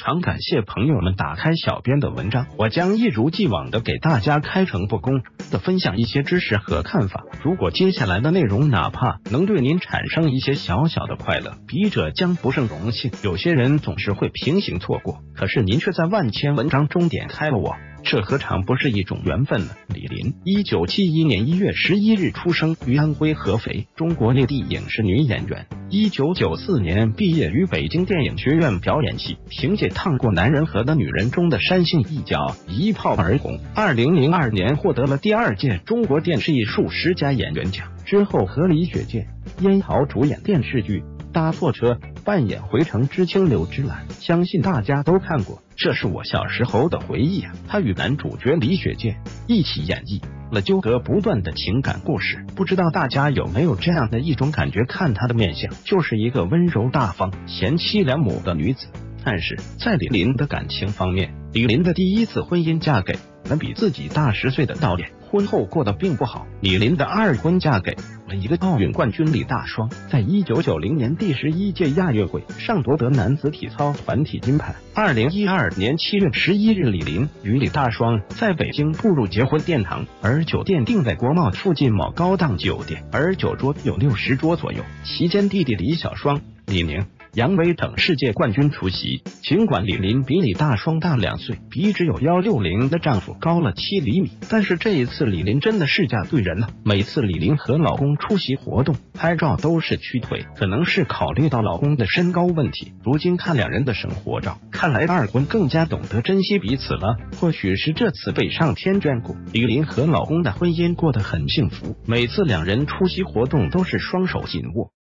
常感谢朋友们打开小编的文章，我将一如既往的给大家开诚布公的分享一些知识和看法。如果接下来的内容哪怕能对您产生一些小小的快乐，笔者将不胜荣幸。有些人总是会平行错过，可是您却在万千文章中点开了我，这何尝不是一种缘分呢？李林，1971年1月11日出生于安徽合肥，中国内地影视女演员。1994年毕业于北京电影学院表演系，凭借《烫过男人和的女人》中的煽性一角一炮而红。2002年获得了第2届中国电视艺术10佳演员奖，之后和李雪健、燕豪主演电视剧《搭错车》，扮演回城知青刘芝兰，相信大家都看过。这是我小时候的回忆啊！他与男主角李雪健一起演绎了纠葛不断的情感故事，不知道大家有没有这样的一种感觉，看她的面相就是一个温柔大方、贤妻良母的女子。但是在李林的感情方面，李林的第一次婚姻嫁给了比自己大10岁的导演，婚后过得并不好。李林的2婚嫁给了一个奥运冠军李大双，在1990年第11届亚运会上夺得男子体操团体金牌。2012年7月11日，李林与李大双在北京步入结婚殿堂，而酒店定在国贸附近某高档酒店，而酒桌有60桌左右，其间弟弟李小双、李宁、杨威等世界冠军出席。尽管李林比李大双大2岁，比只有160的丈夫高了7厘米，但是这一次李林真的是嫁对人了。每次李林和老公出席活动拍照都是屈腿，可能是考虑到老公的身高问题。如今看2人的生活照，看来2婚更加懂得珍惜彼此了。或许是这次被上天眷顾，李林和老公的婚姻过得很幸福，每次2人出席活动都是双手紧握。